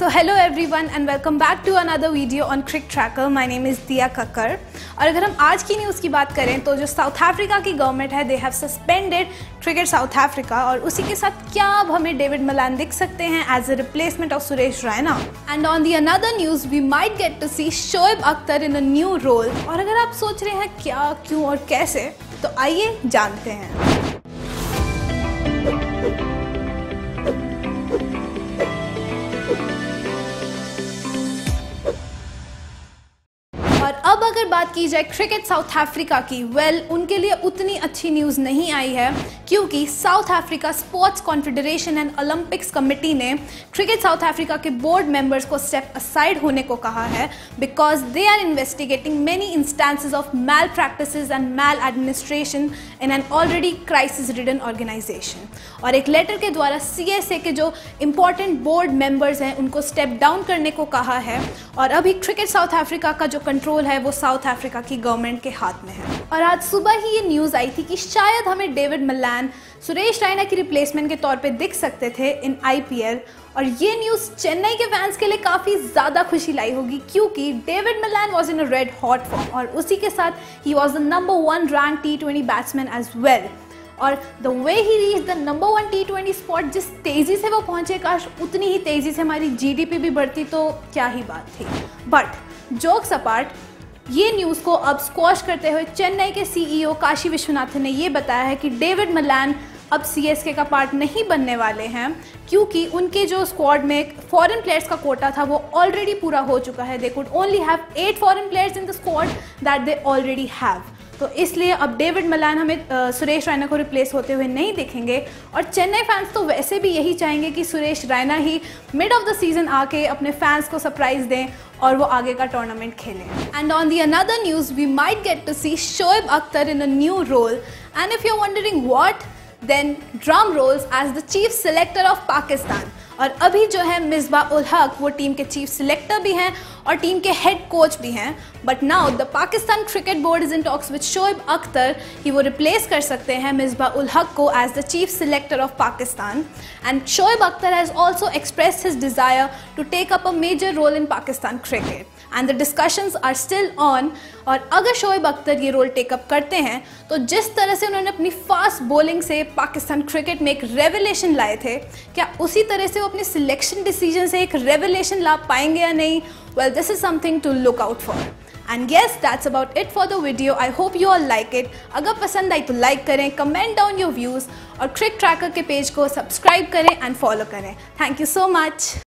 So hello everyone and welcome back to another video on Crick Tracker. My name is Diya Kakkar. और अगर हम आज की news की बात करें तो जो साउथ अफ्रीका की गवर्नमेंट है they have suspended cricket South Africa, और उसी के साथ क्या अब हमें डेविड मलान दिख सकते हैं as a replacement of Suresh Raina. And on the another news we might get to see Shoaib Akhtar in a new role. और अगर आप सोच रहे हैं क्या, क्यों और कैसे, तो आइए जानते हैं. और अब अगर बात की जाए क्रिकेट साउथ अफ्रीका की, उनके लिए उतनी अच्छी न्यूज़ नहीं आई है, क्योंकि South Africa Sports Confederation and Olympics Committee ने क्रिकेट साउथ अफ्रीका के बोर्ड मेंबर्स को स्टेप असाइड होने को कहा है because they are investigating many instances of malpractices and maladministration in an already crisis ridden organisation. और एक letter के द्वारा CSA के जो इंपॉर्टेंट बोर्ड मेंबर्स हैं उनको स्टेप डाउन करने को कहा है. और अभी क्रिकेट साउथ अफ्रीका का जो कंट्रोल है वो साउथ अफ्रीका की गवर्नमेंट के हाथ में है. और आज सुबह ही ये न्यूज़ आई थी कि शायद हमें डेविड मलान सुरेश रैना की रिप्लेसमेंट के तौर पे दिख सकते थे इन IPL. और ये न्यूज़ चेन्नई के फैंस के लिए काफ़ी ज़्यादा खुशी लाई होगी, क्योंकि David Malan was in a red hot form और उसी के साथ ही was the number 1 rank T20 batsman as well. और the way he reach the number 1 T20 spot, जिस तेज़ी से वो पहुंचे, काश उतनी ही तेज़ी से हमारी GDP भी बढ़ती तो क्या ही बात थी. बट जोक्स अपार्ट, ये न्यूज़ को अब स्क्वॉश करते हुए चेन्नई के CEO काशी विश्वनाथन ने ये बताया है कि डेविड मलान अब CSK का पार्ट नहीं बनने वाले हैं, क्योंकि उनके जो स्क्वाड में फॉरेन प्लेयर्स का कोटा था वो ऑलरेडी पूरा हो चुका है. They could only have 8 foreign players in the squad that they already have. तो इसलिए अब डेविड मलान हमें सुरेश रैना को रिप्लेस होते हुए नहीं दिखेंगे. और चेन्नई फैंस तो वैसे भी यही चाहेंगे कि सुरेश रैना ही मिड ऑफ द सीजन आके अपने फैंस को सरप्राइज दें और वो आगे का टूर्नामेंट खेलें. And on the another news we might get to see Shoaib Akhtar in a new role. And if you are wondering what, then drum rolls as the chief selector of Pakistan. और अभी जो है मिसबाह उल हक वो टीम के चीफ सिलेक्टर भी हैं और टीम के हेड कोच भी हैं. But now the Pakistan cricket board is in talks with Shoaib Akhtar कि वो रिप्लेस कर सकते हैं मिसबाह उल हक को as the chief selector of Pakistan. And Shoaib Akhtar has also expressed his desire to take up a major role in Pakistan cricket and the discussions are still on. और अगर शोएब अख्तर ये role take up करते हैं तो जिस तरह से उन्होंने अपनी फास्ट बॉलिंग से पाकिस्तान क्रिकेट में एक रेवलेशन लाए थे, क्या उसी तरह से वो अपने सिलेक्शन डिसीजन से एक रेवलेशन ला पाएंगे या नहीं? Well, this is something to look out for. And yes, that's about it for the video. I hope you all like it. अगर पसंद आई तो लाइक करें, कमेंट डाउन योर व्यूज़ और क्रिक ट्रैकर के पेज को सब्सक्राइब करें and follow करें. Thank you so much.